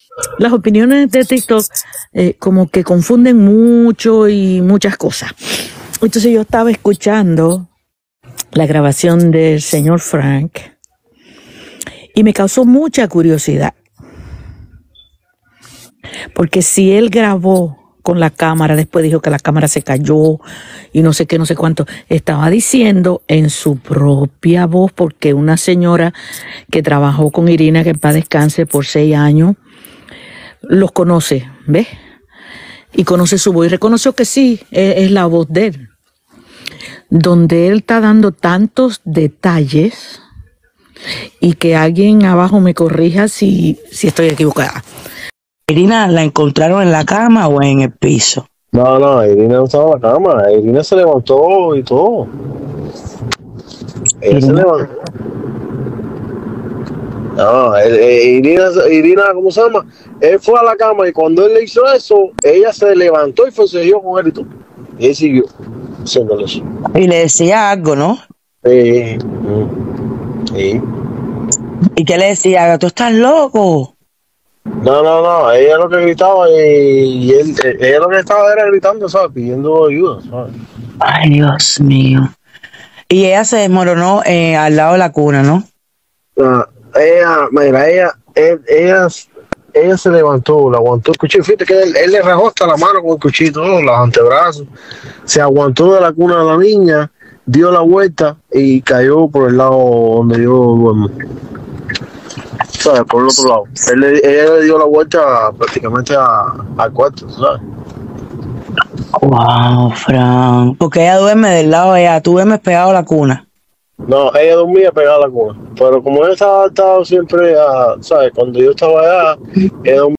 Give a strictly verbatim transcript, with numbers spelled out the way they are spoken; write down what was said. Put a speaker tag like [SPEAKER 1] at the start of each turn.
[SPEAKER 1] Las opiniones de TikTok eh, como que confunden mucho y muchas cosas. Entonces yo estaba escuchando la grabación del señor Frank y me causó mucha curiosidad. Porque si él grabó con la cámara, después dijo que la cámara se cayó y no sé qué, no sé cuánto, estaba diciendo en su propia voz, porque una señora que trabajó con Irina, que en paz descanse, por seis años, los conoce, ¿ves? Y conoce su voz y reconoció que sí, es, es la voz de él. Donde él está dando tantos detalles y que alguien abajo me corrija si, si estoy equivocada.
[SPEAKER 2] ¿Irina la encontraron en la cama o en el piso?
[SPEAKER 3] No, no, Irina no estaba en la cama. Irina se levantó y todo. Ella
[SPEAKER 2] Irina.
[SPEAKER 3] se levantó. No, eh, eh, Irina, Irina, ¿cómo se llama? Él fue a la cama y cuando él le hizo eso, ella se levantó y fue siguió con él y todo. Y él siguió haciéndole eso.
[SPEAKER 2] Y le decía algo, ¿no?
[SPEAKER 3] Sí. Sí.
[SPEAKER 2] ¿Y qué le decía? ¿Tú estás loco?
[SPEAKER 3] No, no, no, ella lo que gritaba y, y él, ella lo que estaba era gritando, ¿sabes? Pidiendo ayuda, ¿sabes?
[SPEAKER 2] Ay, Dios mío. Y ella se desmoronó eh, al lado de la cuna, ¿no?
[SPEAKER 3] Uh, ella, mira, ella, él, ella, ella se levantó, le aguantó el cuchillo. Fíjate que él, él le rajó hasta la mano con el cuchillo, todo, los antebrazos. Se aguantó de la cuna de la niña, dio la vuelta y cayó por el lado donde yo duermo. ¿Sabes? Por el otro lado. Él, ella le dio la vuelta prácticamente al cuarto, ¿sabes?
[SPEAKER 2] Wow, Fran. Porque ella duerme del lado de ella, tú duermes pegado a la cuna.
[SPEAKER 3] No, ella dormía pegada a la cuna. Pero como ella estaba adaptado siempre a, ¿sabes? Cuando yo estaba allá, ella dormía